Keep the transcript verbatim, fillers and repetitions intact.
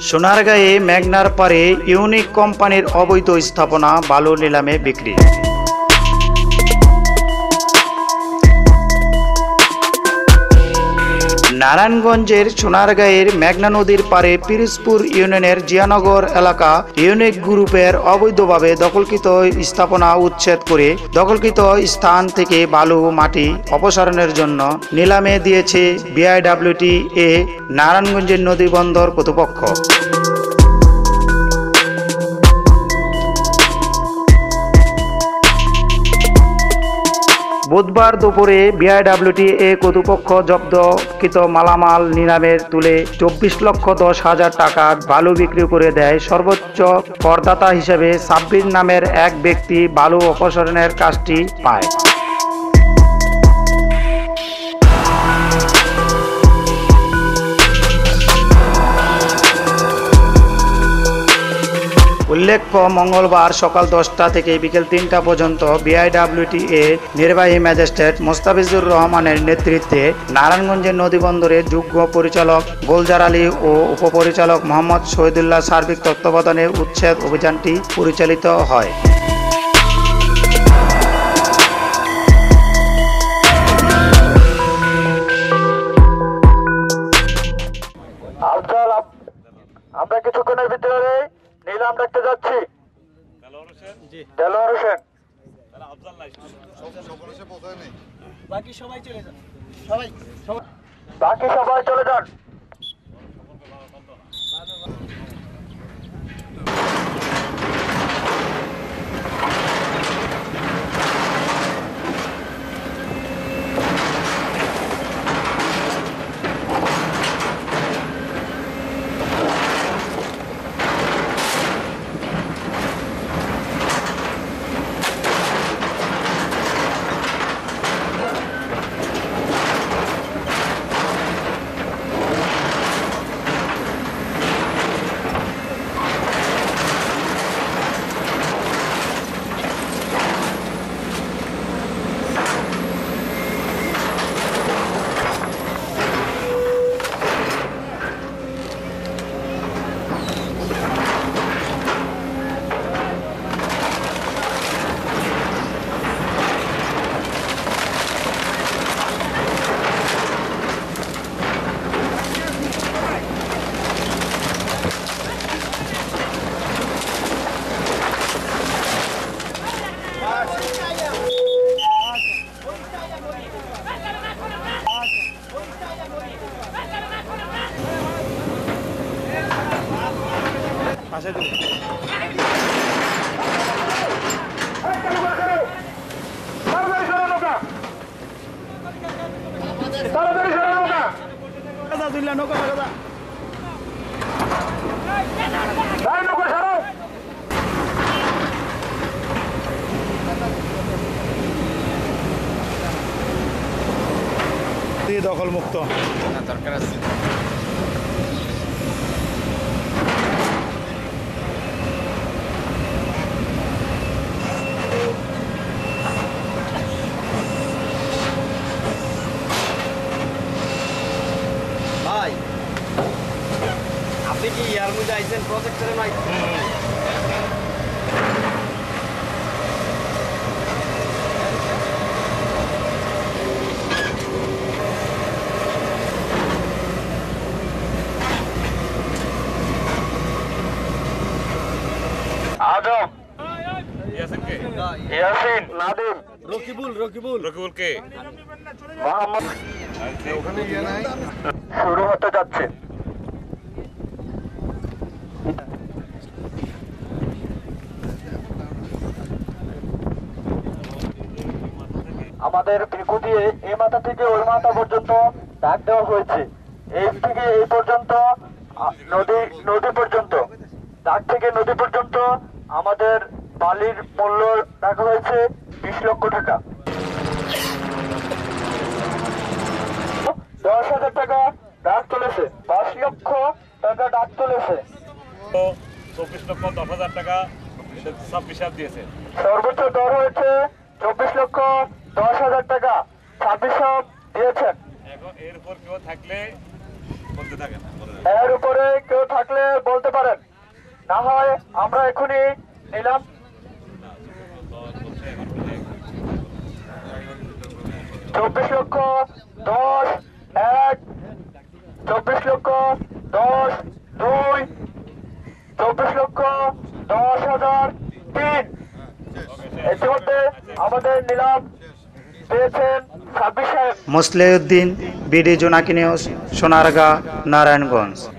সোনারগাঁয়ে মেঘনার পারে ইউনিক কোম্পানির অবৈধ স্থাপনা বালু নিলামে বিক্রি। নারায়ণগঞ্জের সোনারগাঁয়ের মেঘনা নদীর পারে পিরোজপুর ইউনিয়নের জিয়ানগর এলাকা ইউনিক গ্রুপের অবৈধভাবে দখলকৃত স্থাপনা উচ্ছেদ করে দখলকৃত স্থান থেকে বালু মাটি অপসারণের জন্য নিলামে দিয়েছে বিআইডব্লিউটিএ নারায়ণগঞ্জের নদী বন্দর কর্তৃপক্ষ। বুধবার দুপুরে বিআইডব্লিউটিএ কর্তৃপক্ষ জব্দকৃত মালামাল নিলামে তুলে চব্বিশ লক্ষ দশ হাজার টাকা বালু বিক্রি করে দেয়। সর্বোচ্চ করদাতা হিসেবে সাব্বির নামের এক ব্যক্তি বালু অপসারণের কাজটি পায়। উল্লেখ্য, মঙ্গলবার সকাল দশটা থেকে বিকেল তিনটা পর্যন্ত বিআইডব্লিউটিএ নির্বাহী ম্যাজিস্ট্রেট মোস্তাফিজুর রহমানের নেতৃত্বে নারায়ণগঞ্জের নদীবন্দরের যুগ্ম পরিচালক গোলজার আলী ও উপপরিচালক মোহাম্মদ শহীদুল্লাহ সার্বিক তত্ত্বাবধানে উচ্ছেদ অভিযানটি পরিচালিত হয়। আমরা কিছুক্ষণের ভিতরে নিলাম দেখতে যাচ্ছি। দেলোয়ার হোসেন বাকি সবাই চলে যান, সবাই বাকি সবাই চলে যান। দখল মুক্ত দরকার আছে। ভাই আপনি কি ইয়ার মধ্যে আইছেন প্রজেক্টরে নাই? আজম, ইয়াসিন কে? ইয়াসিন, নাদিম, রকিবুল রকিবুল রকিবুল কে? মোহাম্মদ। ওখানে গিয়ে নাই, শুরু হতে যাচ্ছে। আমাদের পিকু দিয়ে এই মাথা থেকে ওই মাথা পর্যন্ত দাগ দেওয়া হয়েছে। এই থেকে এই পর্যন্ত নদী নদী পর্যন্ত দাগ থেকে নদী পর্যন্ত আমাদের বালির মূল্য রাখা হয়েছে বিশ লক্ষ টাকা। দশ হাজার টাকা ডাক তুলেছে, পাঁচ লক্ষ টাকা ডাক তুলেছে, চব্বিশ লক্ষ দশ হাজার টাকা সব হিসাব দিয়েছে। সর্বোচ্চ দর হয়েছে চব্বিশ লক্ষ দশ হাজার টাকা ছাব্বিশ দিয়েছেন। এখন এর উপর কেউ থাকলে বলতে থাকেন এর উপরে কেউ থাকলে বলতে পারেন, না হয় আমরা এখনই নিলাম। চব্বিশ লক্ষ দশ এক, চব্বিশ লক্ষ দশ দুই, চব্বিশ লক্ষ দশ হাজার তিন। ইতিমধ্যে আমাদের নিলাম পেয়েছেন ছাব্বিশ সাহেব। Mosleuddin, BD Jonaki news, Sonargaon, Narayanganj.